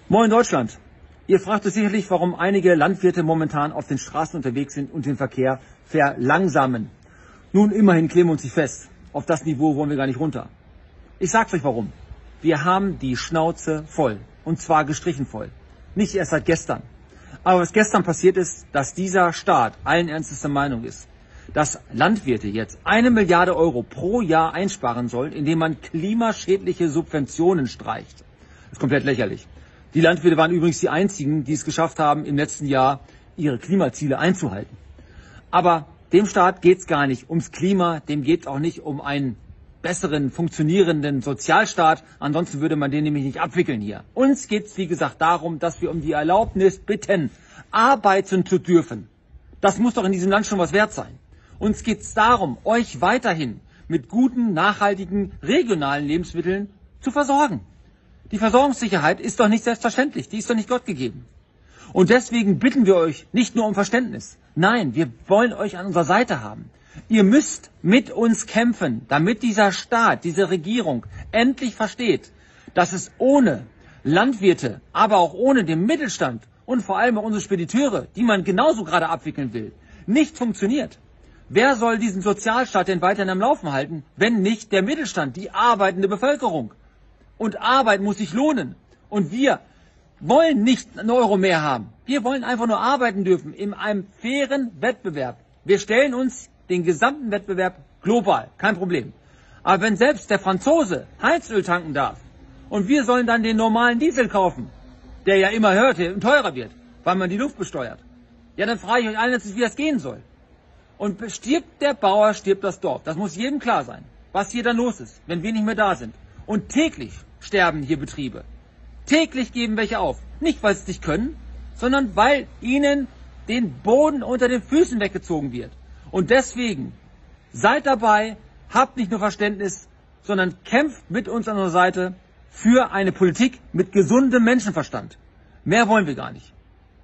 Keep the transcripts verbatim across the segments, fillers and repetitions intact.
Moin Deutschland! Ihr fragt euch sicherlich, warum einige Landwirte momentan auf den Straßen unterwegs sind und den Verkehr verlangsamen. Nun, immerhin kleben wir uns nicht fest. Auf das Niveau wollen wir gar nicht runter. Ich sag's euch warum. Wir haben die Schnauze voll. Und zwar gestrichen voll. Nicht erst seit gestern. Aber was gestern passiert ist, dass dieser Staat allen Ernstes der Meinung ist, dass Landwirte jetzt eine Milliarde Euro pro Jahr einsparen sollen, indem man klimaschädliche Subventionen streicht. Das ist komplett lächerlich. Die Landwirte waren übrigens die einzigen, die es geschafft haben, im letzten Jahr ihre Klimaziele einzuhalten. Aber dem Staat geht es gar nicht ums Klima, dem geht es auch nicht um einen besseren, funktionierenden Sozialstaat. Ansonsten würde man den nämlich nicht abwickeln hier. Uns geht es, wie gesagt, darum, dass wir um die Erlaubnis bitten, arbeiten zu dürfen. Das muss doch in diesem Land schon was wert sein. Uns geht es darum, euch weiterhin mit guten, nachhaltigen, regionalen Lebensmitteln zu versorgen. Die Versorgungssicherheit ist doch nicht selbstverständlich, die ist doch nicht Gott gegeben. Und deswegen bitten wir euch nicht nur um Verständnis. Nein, wir wollen euch an unserer Seite haben. Ihr müsst mit uns kämpfen, damit dieser Staat, diese Regierung endlich versteht, dass es ohne Landwirte, aber auch ohne den Mittelstand und vor allem auch unsere Spediteure, die man genauso gerade abwickeln will, nicht funktioniert. Wer soll diesen Sozialstaat denn weiterhin am Laufen halten, wenn nicht der Mittelstand, die arbeitende Bevölkerung? Und Arbeit muss sich lohnen. Und wir wollen nicht einen Euro mehr haben. Wir wollen einfach nur arbeiten dürfen in einem fairen Wettbewerb. Wir stellen uns den gesamten Wettbewerb global, kein Problem. Aber wenn selbst der Franzose Heizöl tanken darf und wir sollen dann den normalen Diesel kaufen, der ja immer höher und teurer wird, weil man die Luft besteuert, ja, dann frage ich euch allen, wie das gehen soll. Und stirbt der Bauer, stirbt das Dorf. Das muss jedem klar sein, was hier dann los ist, wenn wir nicht mehr da sind. Und täglich sterben hier Betriebe. Täglich geben welche auf. Nicht, weil sie es nicht können, sondern weil ihnen den Boden unter den Füßen weggezogen wird. Und deswegen seid dabei, habt nicht nur Verständnis, sondern kämpft mit uns an unserer Seite für eine Politik mit gesundem Menschenverstand. Mehr wollen wir gar nicht.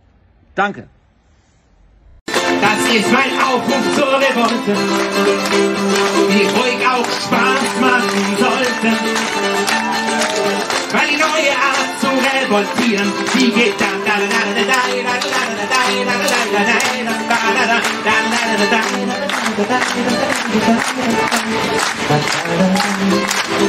Danke. Das ist mein Aufruf zur Revolte, die ruhig auch Spaß machen sollte. Weil die neue Art zu revoltieren, die geht dann da da da da da da da da da da da.